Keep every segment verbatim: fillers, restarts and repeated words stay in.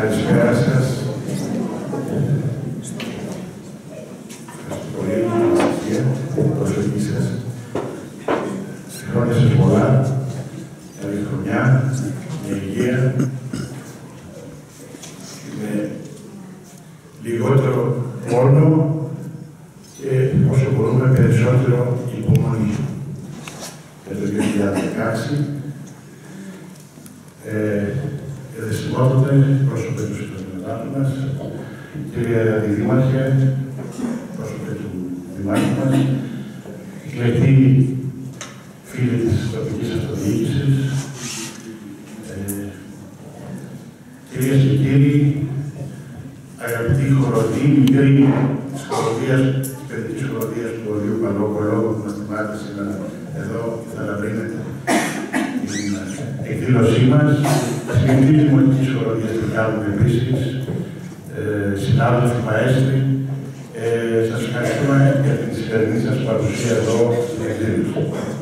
Καλησπέρα σας. Ευχαριστώ πολύ για την προσοχή σας. Σε χρόνια σας πολλά, καλή χρονιά, με υγεία, με λιγότερο πόνο και όσο μπορούμε περισσότερο υπομονή. Για το δύο χιλιάδες δεκαέξι, ε, εδεσιμότητε, πρόσωπε του συντονιστών μας, κυρία Δήμαρχε, πρόσωπε του Δημάρχου μας, εκλεκτοί φίλοι της τοπικής αυτοδιοίκησης, ε, κυρίες και κύριοι, αγαπητοί χοροδοί, μικροί της χοροδίας, της παιδικής χοροδίας του Ορείου Παλόκολο, που μας θυμάται σήμερα εδώ και θα λαμπρύνετε την εκδήλωσή μας. Συγγενείς της Δημοτικής Χοροδίας που κάνουμε επίσης, ε, συνάδελφοι μαέστροι, ε, σας ευχαριστούμε για την σημερινή σας παρουσία εδώ στην εκδήλωση.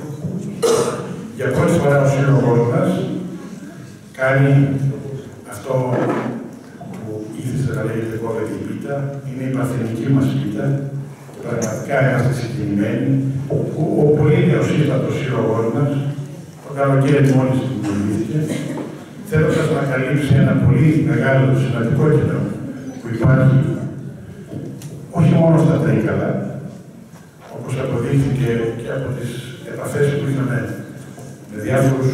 Για πρώτη φορά ο Σύλλογος μας κάνει αυτό που ήθιστε να λέγεται κόβεται η πίτα, είναι η παρθενική μας πίτα. Πραγματικά είμαστε συγκινημένοι που ο πολύ νεοσύστατος Σύλλογος μας, το καλοκαίρι μόλις δημιουργήθηκε, θέλοντας να καλύψει ένα πολύ μεγάλο σημαντικό κενό που υπάρχει όχι μόνο στα Τρίκαλα, όπως αποδείχθηκε και από τις επαφές που είχαμε με διάφορους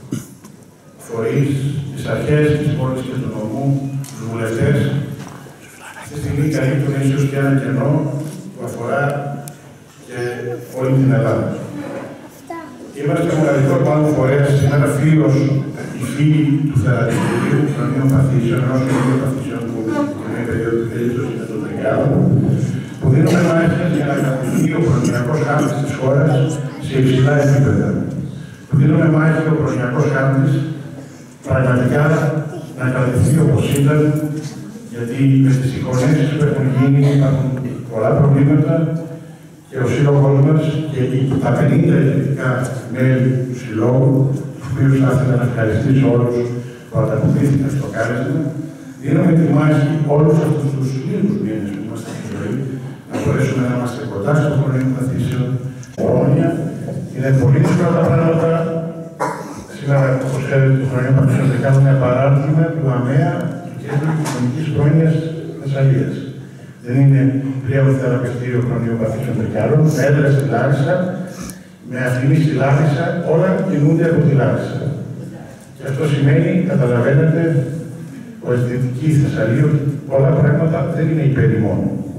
φορείς, τις αρχές της πόλης και του νομού, τους βουλευτές. Αυτή τη στιγμή καλύπτουν ίσως και ένα κενό που αφορά και όλη την Ελλάδα. Είμαστε ο μοναδικός μάλλον φορέας σήμερα φίλος οι φίλοι του θεραπευτηρίου χρονίων παθήσεων, ενός χρονίων παθήσεων που είναι η περίπτωση με τον Τρικάλο, που δίνουμε μάχες για να καταπληκτεί ο προνοιακός χάρτης της χώρας σε υψηλά επίπεδα. Που δίνουμε μάχη ο προνοιακός χάρτης πραγματικά να κατευθυνθεί όπως ήταν, γιατί με τις συγχωνεύσεις που έχουν γίνει υπάρχουν πολλά προβλήματα και ο Σύλλογος μας και τα πενήντα ιδρυτικά μέλη του Συλλόγου, τους οποίους θα ήθελα να ευχαριστήσω όλους που ανταποκρίθηκαν στο κάλεσμα, δίνουμε τη μάχη όλους αυτούς τους λίγους μήνες που είμαστε στη ζωή, να μπορέσουμε να είμαστε κοντά στο χρονικό παθήσεων. Χρόνια είναι πολύ δύσκολα τα πράγματα. Σήμερα, όπως ξέρετε, το χρονικό παθήσεων θα κάνουμε ένα παράδειγμα του ΑΜΕΑ του Κέντρου Κοινωνικής Πρόνοιας Θεσσαλίας. Δεν είναι πλέον θεραπευτήριο χρονικού παθήσεων Τρικάλων, με έδρα στη Λάρισα, με αφημί στη Λάρισα, όλα κινούνται από τη Λάρισα. Και αυτό σημαίνει, καταλαβαίνετε, ο αισθητική Θεσσαλία, πολλά πράγματα δεν είναι υπερημών.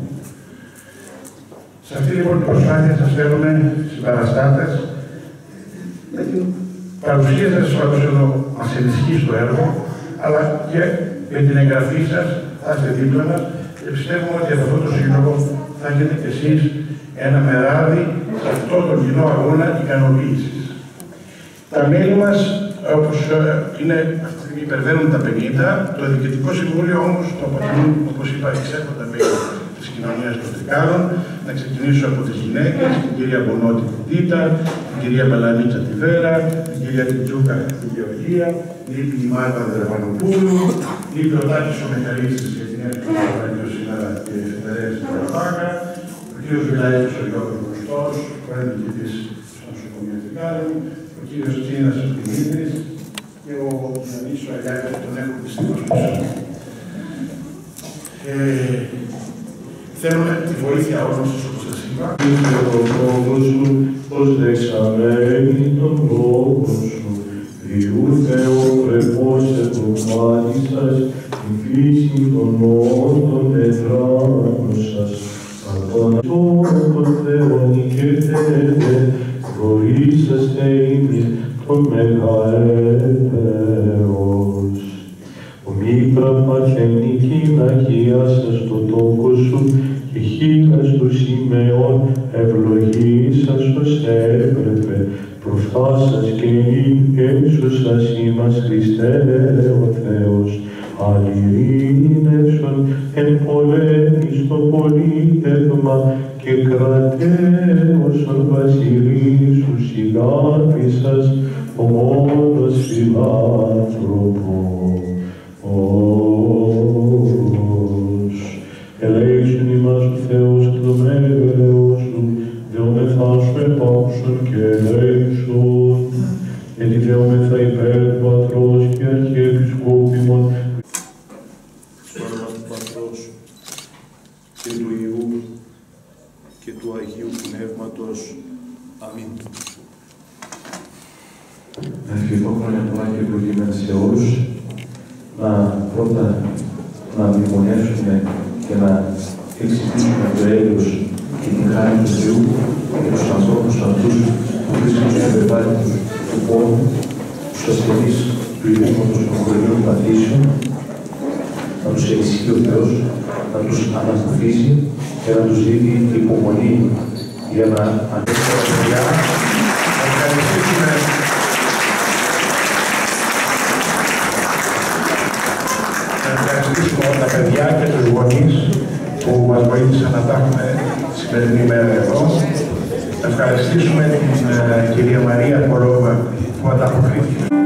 Σε αυτή λοιπόν την προσπάθεια σας φέρουμε συμπαραστάτες, με την παρουσία σας πάντως εδώ μας ενισχύει στο έργο, αλλά και με την εγγραφή σας θα είστε δίπλα μας και πιστεύουμε ότι από αυτό το σύλλογο θα έχετε κι εσείς ένα μεράδι σε αυτό τον κοινό αγώνα ικανοποίησης. Τα μέλη μας, όπως είναι, αυτή τη στιγμή υπερβαίνουν τα πενήντα, το Διοικητικό Συμβούλιο όμως το αποτελούν, όπως είπα, εξέχοντα μέλη της κοινωνίας των Τρικάλων. Να ξεκινήσω από τις γυναίκες, την κυρία Μπονότη Κουτίτα, την κυρία Μελανίτσα Τιβέρα, την κυρία Τιτζούκα τη Γεωργία, λείπει η Μάρτα Δρεβανοπούλου, λείπει ο Τάκης ο Μεχαρίστης και την έρχεται του Βαγγελίου σήμερα και η Φεντερέση του Ραπάκα, ο κύριος Βιλαίδης ο Γιώργος Γνωστός, πρώην διοικητής στο νοσοκομείο Τρικάλων, ο κύριος Τσίνας ο Δημήτρης και ο Γιάννης ο Αγιάκης που τον έχουν δυστυχώς πίσω. Θέλουμε τη βοήθεια όλων σας, όπως σας είπα. Ήρθε ο λόγος σου, ως δεξαμένη τον λόγο σου. Διού Θεό πρεπώς επροφάνησας, τη φύση των όντων εδράνων σας. Απαντών των Θεών ηγετεύε, βοήσαστε ημίν τον μεγαέτερος. Ο μήτρα παθενική να αγιάσας το τόκο σου και χείλας του Σιμεών ευλογήσας ως έπρεπε. Προφάσας και έσωσας ημάς Χριστέ ο Θεός. Αλληρήνευσον εν πολέμη στο πολίτευμα και κρατέωσον βασιλείσου συλλάβησας ο μόνος φιλάνθρωπο. Στο όνομα του Πατρός και του Υιού και του Αγίου Πνεύματος. Αμήν. Να ευχηθώ χρόνια πολλά και ευλογημένα σε όλους. Να πρώτα να μνημονιάσουμε και να εξηγήσουμε το έλεος και την χάρη του Θεού για τους ανθρώπους αυτούς που βρίσκονται στο βεβάρι του πόνου, στους ασθενείς του ιδρύματος των χωριών παθήσεων, να τους ενισχύει ο Θεός, να τους ανασταθήσει και να τους δίνει υπομονή για να ανέβουν τα παιδιά. Να ευχαριστήσουμε να ευχαριστήσουμε όλα τα παιδιά και τους γονείς που μας βοήθησαν να τα έχουμε τη σημερινή μέρα εδώ. Να ευχαριστήσουμε την uh, κυρία Μαρία Κορόβα που ανταποκρίθηκε.